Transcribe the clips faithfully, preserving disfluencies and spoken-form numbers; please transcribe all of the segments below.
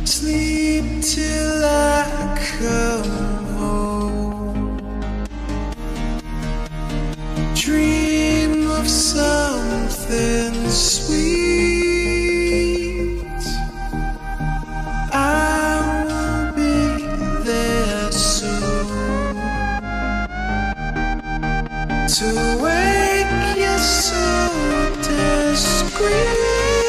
Sleep till I come home. Dream of something sweet. I will be there soon to wake you so discreet.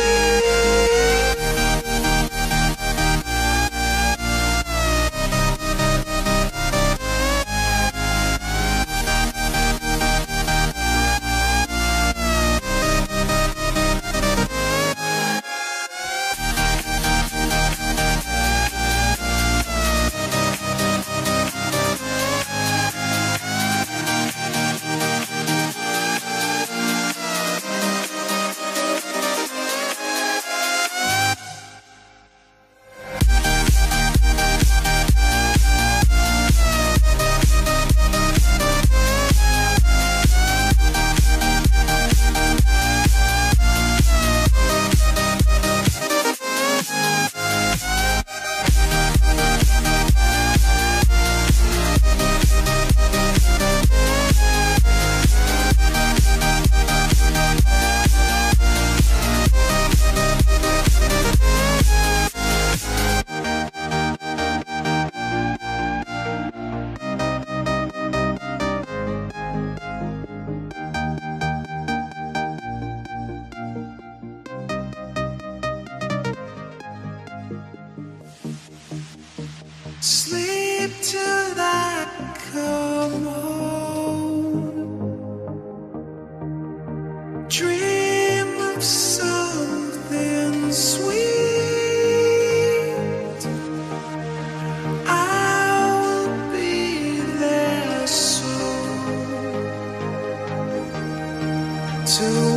Sleep till I come home. Dream of something sweet. I'll be there soon to